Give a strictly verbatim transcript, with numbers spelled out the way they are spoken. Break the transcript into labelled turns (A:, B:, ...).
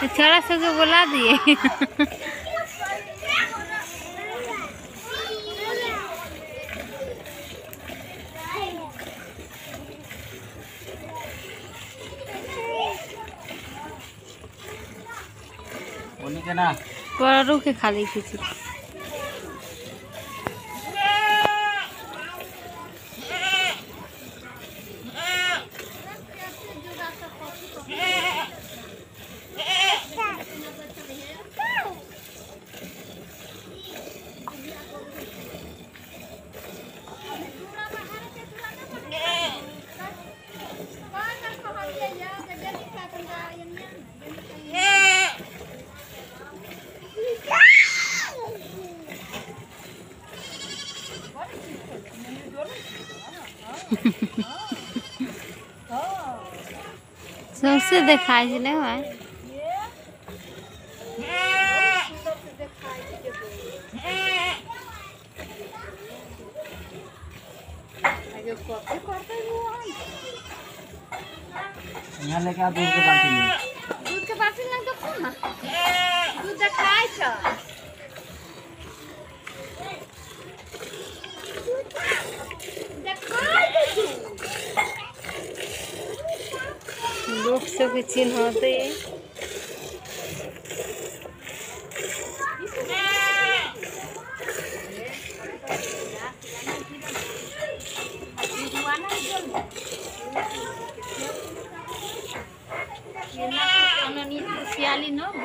A: तो छोरा सबके बुला दिए।
B: के ना
A: पर के खाली खींची सबसे दिखाई से नहीं हुआ
B: यहाँ लेके आ दूध के बाल्टी में
A: दूध के बाल्टी में तो कौन दूध दिखाई छ लोग सब के चिन्ह होते सियाली न